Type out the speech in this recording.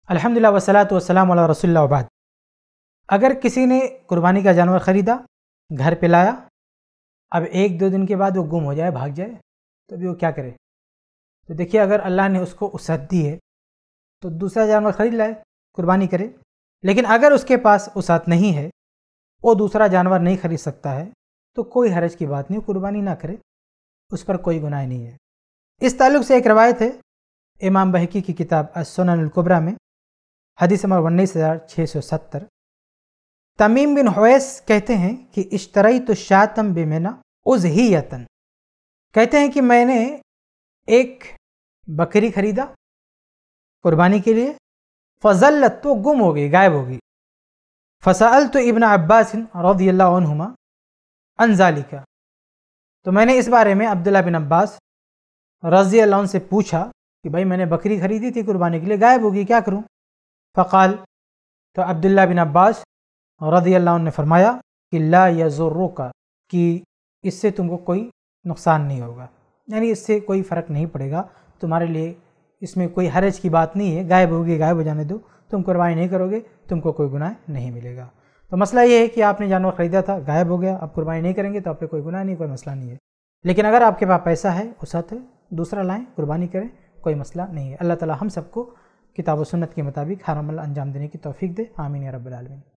الحمدللہ والصلاۃ والسلام علی رسول اللہ وبعد۔ اگر کسی نے قربانی کا جانور خریدا، گھر پہ لایا، اب ایک دو دن کے بعد وہ گم ہو جائے، بھاگ جائے، تو ابھی وہ کیا کرے؟ تو دیکھیے، اگر اللہ نے اس کو وسعت دی ہے تو دوسرا جانور خرید لائے، قربانی کرے۔ لیکن اگر اس کے پاس وسعت نہیں ہے، وہ دوسرا جانور نہیں خرید سکتا ہے، تو کوئی حرج کی بات نہیں، قربانی نہ کرے، اس پر کوئی گناہ نہیں ہے۔ اس تعلق سے ایک روایت ہے امام بہقی کی کتاب السنن الکبریٰ میں، حدیث نمبر 19670۔ تمیم بن حویس کہتے ہیں کہ اشتریت شاتم بمنی اضحیۃ، کہتے ہیں کہ میں نے ایک بکری خریدا قربانی کے لیے، فظلت، تو گم ہو گئی، غائب ہو گئی۔ فسألت ابن عباس رضی اللہ عنہما عن ذالک، تو میں نے اس بارے میں عبداللہ بن عباس رضی اللہ عنہ سے پوچھا کہ بھائی میں نے بکری خریدی تھی قربانی کے لیے، غائب ہو گئی، کیا کروں؟ فقال، تو عبداللہ بن عباس رضی اللہ عنہ نے فرمایا کہ لا یضرک، کہ اس سے تم کو کوئی نقصان نہیں ہوگا، یعنی اس سے کوئی فرق نہیں پڑے گا تمہارے لیے، اس میں کوئی حرج کی بات نہیں ہے، غائب ہوگی، غائب ہو جانے دو، تم قربانی نہیں کرو گے، تم کو کوئی گناہ نہیں ملے گا۔ تو مسئلہ یہ ہے کہ آپ نے جانور خریدا تھا، غائب ہو گیا، اب قربانی نہیں کریں گے تو آپ پہ کوئی گناہ نہیں، کوئی مسئلہ نہیں ہے۔ لیکن اگر آپ کے پاس پیسہ ہے، وسعت ہے، دوسرا لائیں، قربانی کریں، کوئی مسئلہ نہیں ہے۔ اللہ تعالی ہم سب کو کتاب و سنت کے مطابق ہر عمل انجام دینے کی توفیق دے، آمین یا رب العالمین۔